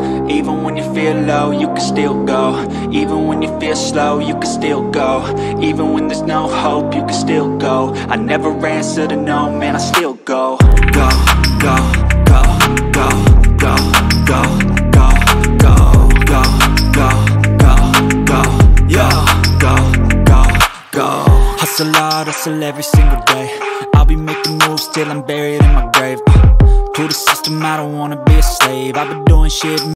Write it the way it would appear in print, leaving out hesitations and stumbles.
Even when you feel low, you can still go. Even when you feel slow, you can still go. Even when there's no hope, you can still go. I never answer to no, man, I still go. Go, go, go, go, go, go, go, go, go, go, go, go, yo, go, go, go. Hustle hard, hustle every single day. I'll be making moves till I'm buried in my grave. To the system, I don't wanna be a slave. I've been doing shit